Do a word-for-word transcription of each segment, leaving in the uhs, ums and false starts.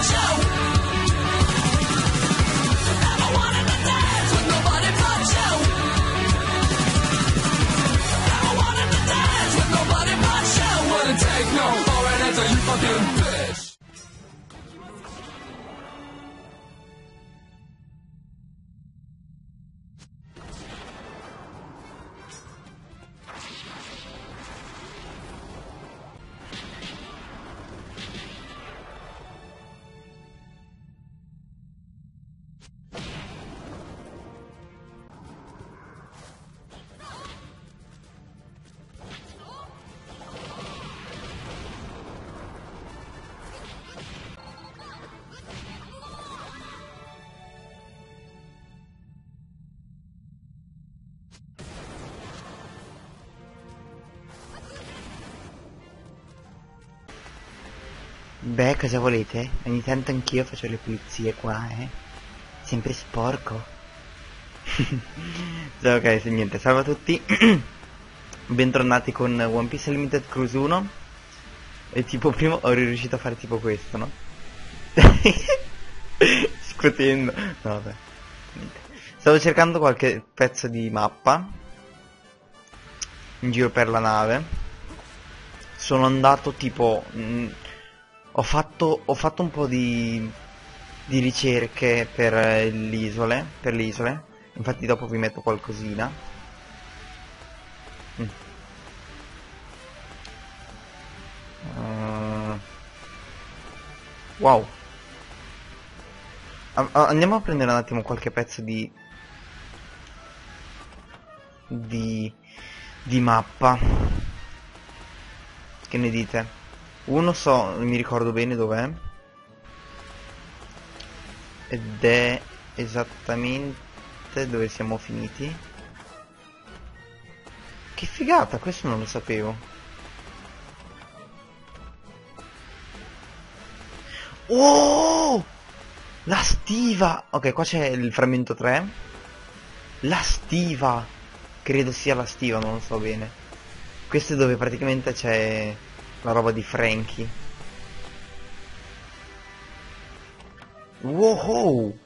Beh, cosa volete? Ogni tanto anch'io faccio le pulizie qua, eh? Sempre sporco. So, ok, se niente, salve a tutti. Bentornati con One Piece Limited Cruise uno. E tipo prima ho riuscito a fare tipo questo, no? Scuotendo. No, vabbè. Niente. Stavo cercando qualche pezzo di mappa in giro per la nave. Sono andato tipo... Mh, Ho fatto, ho fatto un po' di, di ricerche per l'isole, per le isole, infatti dopo vi metto qualcosina. Mm. Uh, wow. A andiamo a prendere un attimo qualche pezzo di, di, di mappa. Che ne dite? Uno so, non mi ricordo bene dov'è. Ed è esattamente dove siamo finiti. Che figata, questo non lo sapevo. Oh! La stiva! Ok, qua c'è il frammento tre. La stiva! Credo sia la stiva, non lo so bene. Questo è dove praticamente c'è... la roba di Franky. Wow!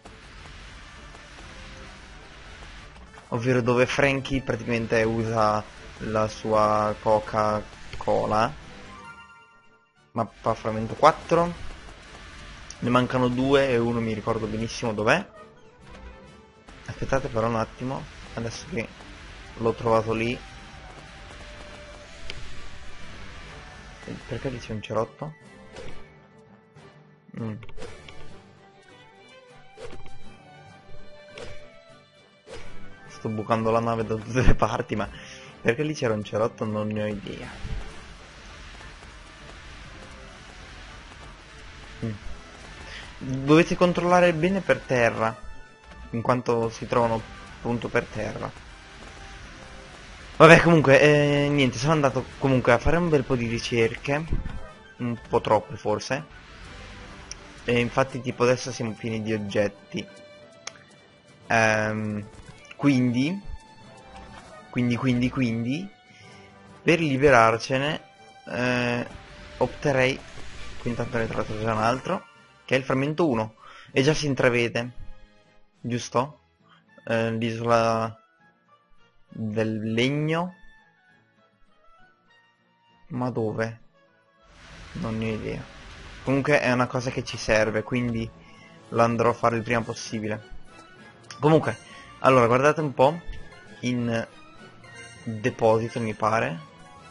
Ovvero dove Franky praticamente usa la sua Coca-Cola. Mappa frammento quattro. Ne mancano due e uno mi ricordo benissimo dov'è. Aspettate però un attimo. Adesso che l'ho trovato lì. Perché lì c'è un cerotto? Mm. Sto bucando la nave da tutte le parti, ma perché lì c'era un cerotto non ne ho idea. Mm. Dovete controllare bene per terra, in quanto si trovano appunto per terra. Vabbè, comunque, eh, niente, sono andato comunque a fare un bel po' di ricerche, un po' troppe forse, e infatti tipo adesso siamo pieni di oggetti, ehm, quindi, quindi, quindi, quindi, per liberarcene, eh, opterei, qui intanto ne ho trovato già un altro, che è il frammento uno, e già si intravede, giusto? Eh, l'isola... del legno, ma dove? Non ne ho idea. Comunque è una cosa che ci serve, quindi lo andrò a fare il prima possibile. Comunque, allora guardate un po' in deposito, mi pare,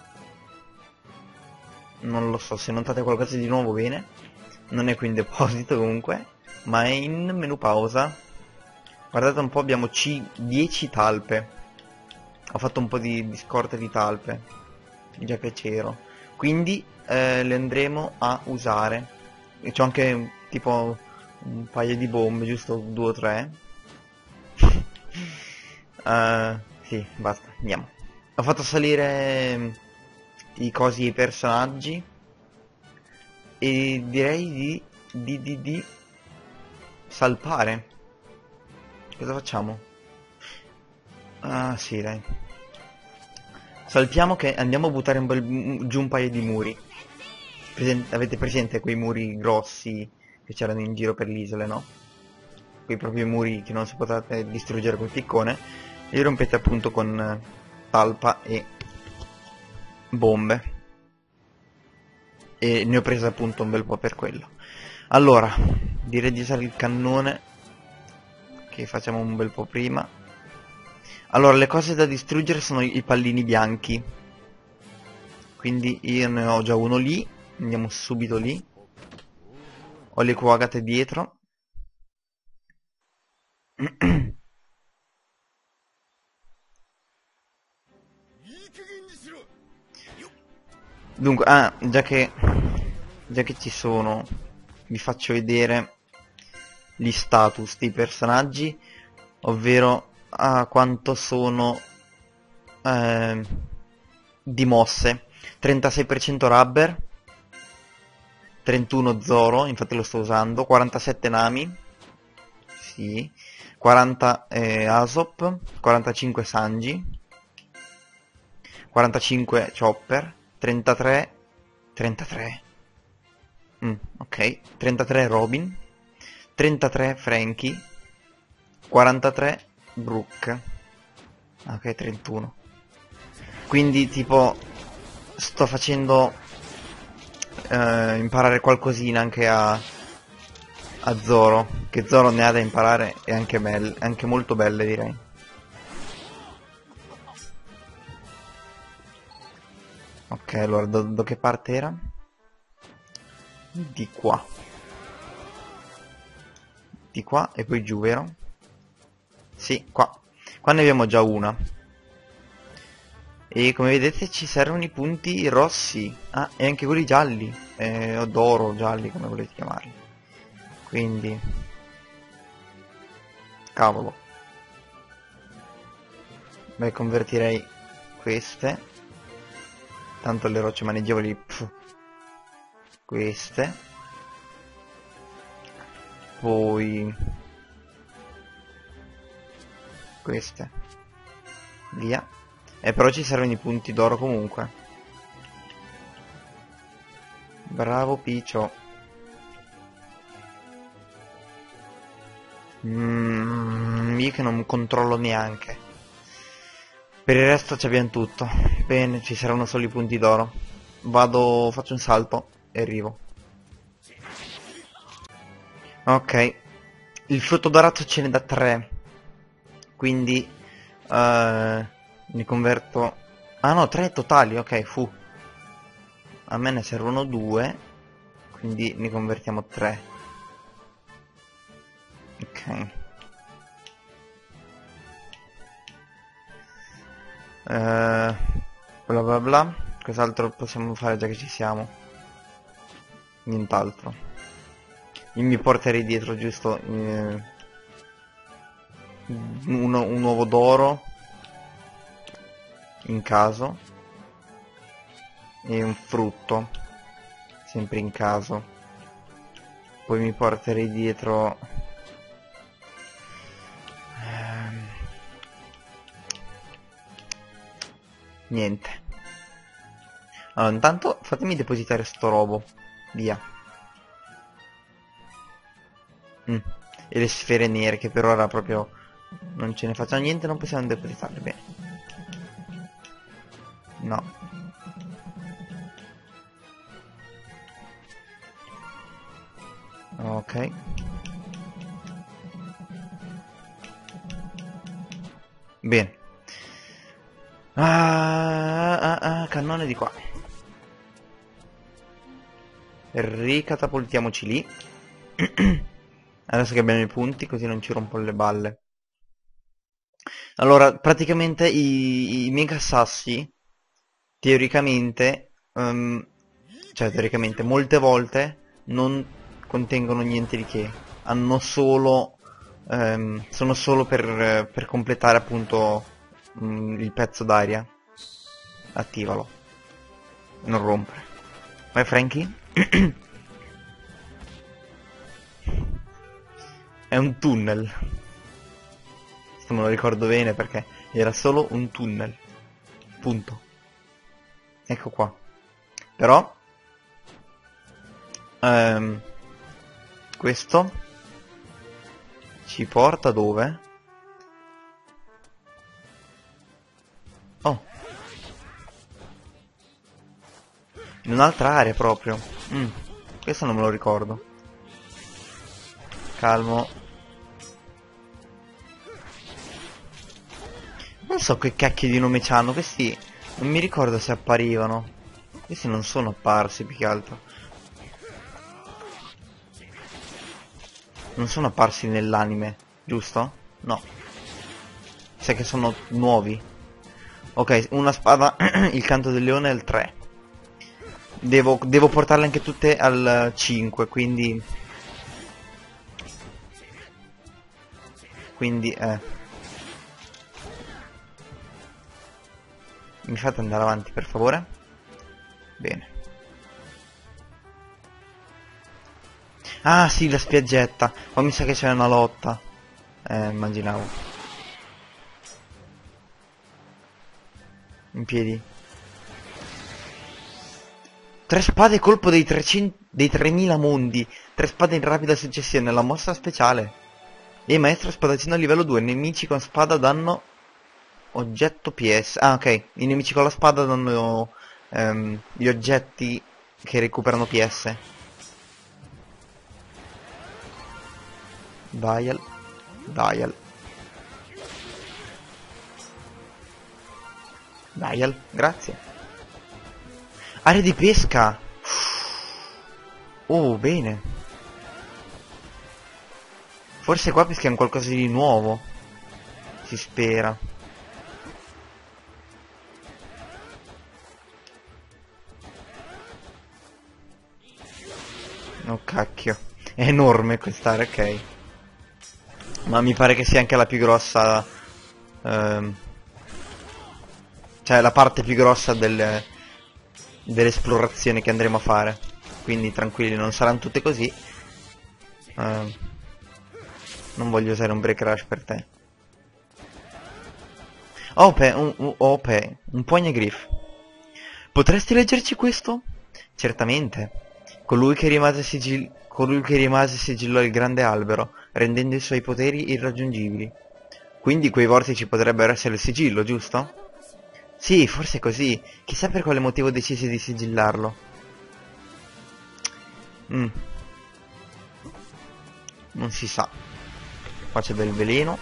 non lo so, se notate qualcosa di nuovo bene, non è qui in deposito comunque, ma è in menu pausa. Guardate un po', abbiamo C dieci talpe. Ho fatto un po' di, di scorte di talpe, già che c'ero, quindi eh, le andremo a usare. E c'ho anche tipo un paio di bombe, giusto due o tre. uh, sì, basta, andiamo. Ho fatto salire i cosi e i personaggi e direi di, di, di, di salpare. Cosa facciamo? Ah sì, dai. Saltiamo che andiamo a buttare un bel, giù un paio di muri. Presen avete presente quei muri grossi che c'erano in giro per l'isola, no? Quei propri muri che non si potete distruggere col piccone, li rompete appunto con eh, talpa e bombe. E ne ho preso appunto un bel po' per quello. Allora, direi di usare il cannone, che facciamo un bel po' prima. Allora, le cose da distruggere sono i pallini bianchi, quindi io ne ho già uno lì, andiamo subito lì. Ho le coagate dietro. Dunque, ah, già che già che ci sono, vi faccio vedere gli status dei personaggi, ovvero a quanto sono eh, di mosse. trentasei per cento Rubber, trentuno Zoro, infatti lo sto usando, quarantasette Nami, sì, quaranta eh, Asop, quarantacinque Sanji, quarantacinque Chopper, trentatré trentatré mm, ok, trentatré Robin, trentatré Franky, quarantatré Brook, ok, trentuno. Quindi tipo sto facendo eh, imparare qualcosina anche a, a Zoro, che Zoro ne ha da imparare e anche, belle, anche molto belle direi. Ok, allora da, da che parte era? Di qua. Di qua e poi giù, vero? Sì, qua. Qua ne abbiamo già una. E come vedete ci servono i punti rossi. Ah, e anche quelli gialli. Eh, o d'oro, gialli, come volete chiamarli. Quindi... Cavolo. Beh, convertirei queste. Tanto le rocce maneggevoli... Pff. Queste. Poi... Queste. Via. E però ci servono i punti d'oro comunque. Bravo Piccio. Mm, io che non controllo neanche. Per il resto ci abbiamo tutto. Bene, ci saranno solo i punti d'oro. Vado, faccio un salto e arrivo. Ok. Il frutto dorato ce n'è da tre. Quindi... Uh, ne converto... Ah no, tre totali, ok, fu. A me ne servono due, quindi ne convertiamo tre. Ok. Uh, bla bla bla. Cos'altro possiamo fare già che ci siamo? Nient'altro. Io mi porterei dietro giusto eh, uno, un uovo d'oro in caso e un frutto sempre in caso. Poi mi porterei dietro ehm... niente. Allora intanto fatemi depositare sto robo, via. mm. E le sfere nere che per ora proprio non ce ne facciamo niente, non possiamo depositarle bene. No. Ok. Bene. Ah, ah, ah, cannone di qua. Ricatapultiamoci lì. Adesso che abbiamo i punti, così non ci rompono le balle. Allora, praticamente i, i mega sassi, teoricamente, um, cioè teoricamente, molte volte non contengono niente di che. Hanno solo, um, sono solo per, per completare appunto um, il pezzo d'aria. Attivalo. Non rompere. Vai Franky? È un tunnel. Questo me lo ricordo bene perché era solo un tunnel. Punto. Ecco qua. Però... Um, Questo ci porta dove? Oh, in un'altra area proprio. mm. Questo non me lo ricordo. Calmo. Non so che cacchio di nome c'hanno. Questi non mi ricordo se apparivano. Questi non sono apparsi più che altro. Non sono apparsi nell'anime, giusto? No. Sai che sono nuovi. Ok, una spada, il canto del leone è il tre. Devo, devo portarle anche tutte al cinque, quindi... Quindi, eh... Mi fate andare avanti, per favore? Bene. Ah, sì, la spiaggetta. Poi mi sa che c'è una lotta. Eh, immaginavo. In piedi. Tre spade colpo dei trecento, dei tremila mondi. Tre spade in rapida successione. La mossa speciale. E maestro spadaccino a livello due. Nemici con spada danno oggetto P S. Ah, ok. I nemici con la spada danno ehm, gli oggetti che recuperano P S. Dial. Dial. Dial. Grazie. Area di pesca. Oh, bene. Forse qua peschiamo qualcosa di nuovo. Si spera. Oh cacchio. È enorme quest'area, ok. Ma mi pare che sia anche la più grossa. Ehm, cioè la parte più grossa del, dell'esplorazione che andremo a fare. Quindi tranquilli, non saranno tutte così. Ehm, non voglio usare un break rush per te. Ope, un, un, Ope, un pognegriff. Potresti leggerci questo? Certamente. Colui che rimase sigil... Colui che rimase sigillò il grande albero, rendendo i suoi poteri irraggiungibili. Quindi quei vortici potrebbero essere il sigillo, giusto? Sì, forse è così. Chissà per quale motivo decisi di sigillarlo. Mm. Non si sa. Qua c'è del veleno.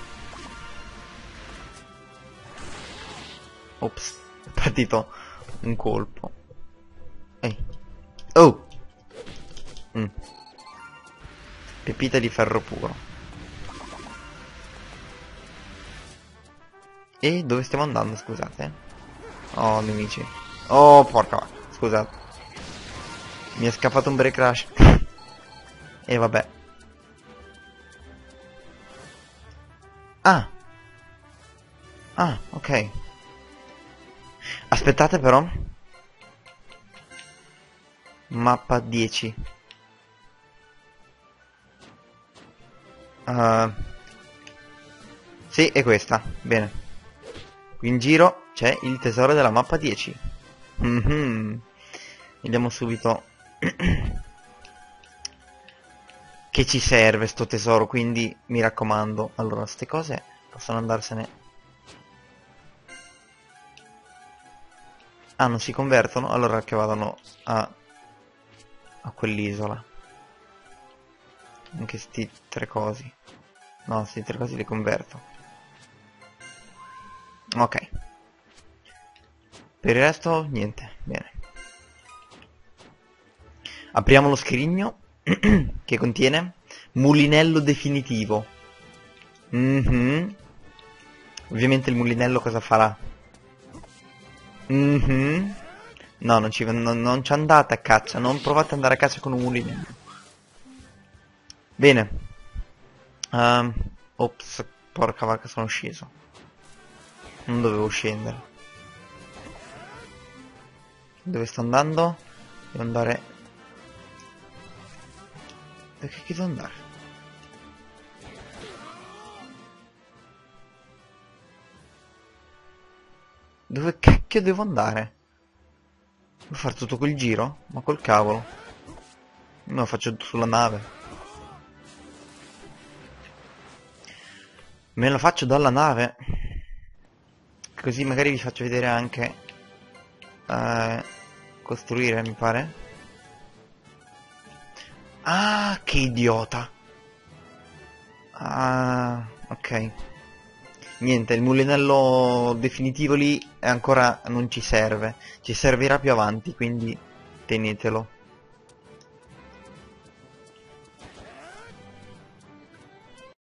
Ops, è partito un colpo. Ehi. Oh! Mm. Pepita di ferro puro. E dove stiamo andando, scusate? Oh, nemici. Oh, porca vacca, scusate. Mi è scappato un break rush. E vabbè. Ah. Ah, ok. Aspettate però. Mappa dieci. Uh, sì, è questa. Bene. Qui in giro c'è il tesoro della mappa dieci. Mm-hmm. Vediamo subito che ci serve sto tesoro, quindi mi raccomando. Allora, ste cose possono andarsene. Ah, non si convertono? Allora che vadano a, a quell'isola. Anche sti tre cosi. No, sti tre cosi li converto. Ok. Per il resto, niente. Bene. Apriamo lo scrigno che contiene mulinello definitivo. Mm-hmm. Ovviamente il mulinello cosa farà? Mm-hmm. No, non ci, non, non ci andate a caccia. Non provate ad andare a caccia con un mulinello. Bene. Um, ops, porca vacca, sono sceso. Non dovevo scendere. Dove sto andando? Devo andare... Dove che devo andare? Dove cacchio devo andare? Devo fare tutto quel giro? Ma col cavolo. Me lo faccio sulla nave. Me lo faccio dalla nave. Così magari vi faccio vedere anche eh, costruire, mi pare. Ah, che idiota. Ah, ok. Niente, il mulinello definitivo lì ancora non ci serve. Ci servirà più avanti, quindi tenetelo.